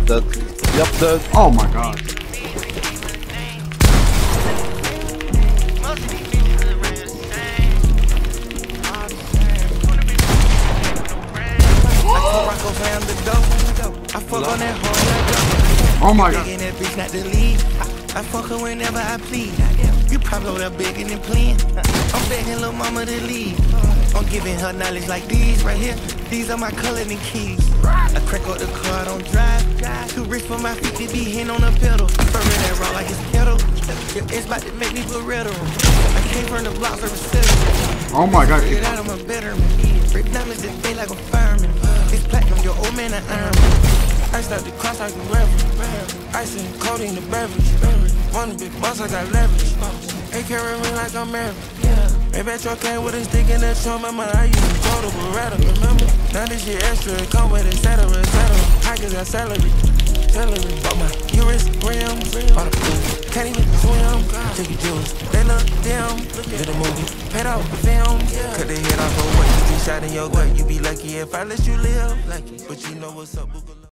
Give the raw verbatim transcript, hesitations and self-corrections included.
Dead. Yep, dead. Oh my god. Oh my god. I fuck her whenever I please. You probably over there begging and pleading. I'm begging little mama to leave. I'm giving her knowledge like these right here. These are my coloring keys. I crack up the car, I don't drive. Too rich for my feet to be hitting on the pedal. Burning that raw like it's kettle. It's about to make me put red on. I came from the blocks of the Oh my god. Get out of my betterment. Break diamonds that day like a fireman. It's platinum, your old man an ironman. I start the cross like a reverend. Ice and codeine the beverage. One big boss, I got leverage. They carry me like I'm married. Maybe that truck came with a stick in that trunk. My mind, I used to go to Beretta, remember? Now this shit extra, it come with et cetera, et cetera. Hikers got celery, celery. Bought my Urus rims, bought a pool. Can't even swim, take your jewels. They look dim, did a movie. Paid out the film, cut their head off for what you be shot in your gut. You be lucky if I let you live, but you know what's up, Boogaloo.